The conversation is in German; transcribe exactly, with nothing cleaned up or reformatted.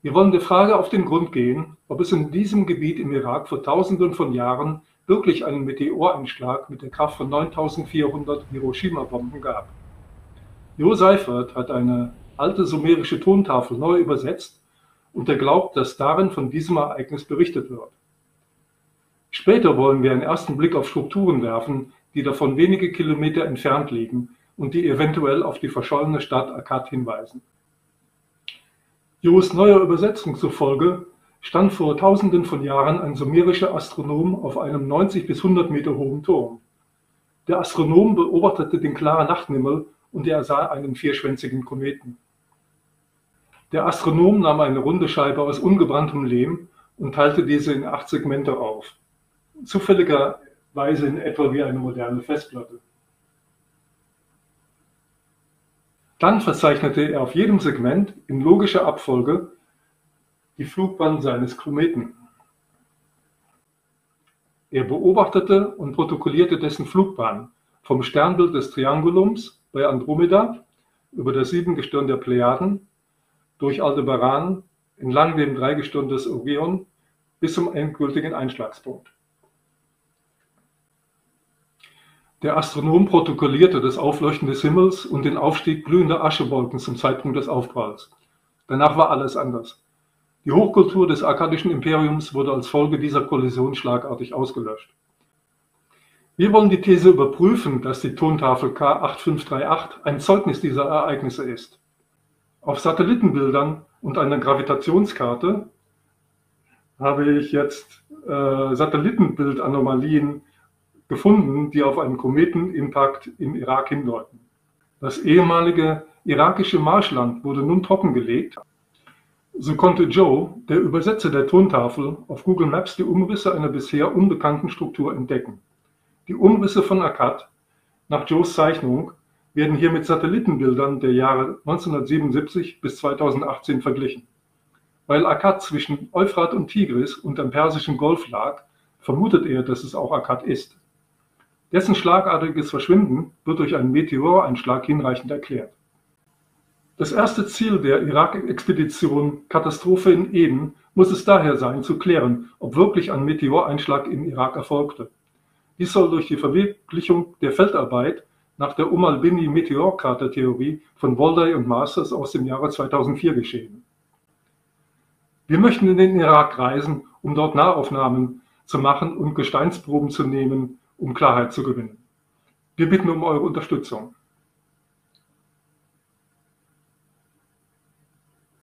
Wir wollen der Frage auf den Grund gehen, ob es in diesem Gebiet im Irak vor Tausenden von Jahren wirklich einen Meteoreinschlag mit der Kraft von neuntausendvierhundert Hiroshima-Bomben gab. Jo Seifert hat eine alte sumerische Tontafel neu übersetzt und er glaubt, dass darin von diesem Ereignis berichtet wird. Später wollen wir einen ersten Blick auf Strukturen werfen, die davon wenige Kilometer entfernt liegen und die eventuell auf die verschollene Stadt Akkad hinweisen. Jos neuer Übersetzung zufolge stand vor Tausenden von Jahren ein sumerischer Astronom auf einem neunzig bis hundert Meter hohen Turm. Der Astronom beobachtete den klaren Nachthimmel und er sah einen vierschwänzigen Kometen. Der Astronom nahm eine runde Scheibe aus ungebranntem Lehm und teilte diese in acht Segmente auf, zufälligerweise in etwa wie eine moderne Festplatte. Dann verzeichnete er auf jedem Segment in logischer Abfolge die Flugbahn seines Kometen. Er beobachtete und protokollierte dessen Flugbahn vom Sternbild des Triangulums bei Andromeda über das Siebengestirn der Plejaden, durch Aldebaran, entlang dem Dreigestirn des Orion bis zum endgültigen Einschlagspunkt. Der Astronom protokollierte das Aufleuchten des Himmels und den Aufstieg glühender Aschewolken zum Zeitpunkt des Aufpralls. Danach war alles anders. Die Hochkultur des akkadischen Imperiums wurde als Folge dieser Kollision schlagartig ausgelöscht. Wir wollen die These überprüfen, dass die Tontafel K acht fünf drei acht ein Zeugnis dieser Ereignisse ist. Auf Satellitenbildern und einer Gravitationskarte habe ich jetzt äh, Satellitenbildanomalien gefunden, die auf einen Kometenimpact im Irak hindeuten. Das ehemalige irakische Marschland wurde nun trockengelegt. So konnte Joe, der Übersetzer der Tontafel, auf Google Maps die Umrisse einer bisher unbekannten Struktur entdecken. Die Umrisse von Akkad, nach Joes Zeichnung, werden hier mit Satellitenbildern der Jahre neunzehnhundertsiebenundsiebzig bis zweitausendachtzehn verglichen. Weil Akkad zwischen Euphrat und Tigris und am Persischen Golf lag, vermutet er, dass es auch Akkad ist. Dessen schlagartiges Verschwinden wird durch einen Meteoreinschlag hinreichend erklärt. Das erste Ziel der Irak-Expedition Katastrophe in Eden muss es daher sein, zu klären, ob wirklich ein Meteoreinschlag im Irak erfolgte. Dies soll durch die Verwirklichung der Feldarbeit nach der Umm al-Bini-Meteorkrater-Theorie von Walday und Masters aus dem Jahre zweitausendvier geschehen. Wir möchten in den Irak reisen, um dort Nahaufnahmen zu machen und Gesteinsproben zu nehmen, um Klarheit zu gewinnen. Wir bitten um eure Unterstützung.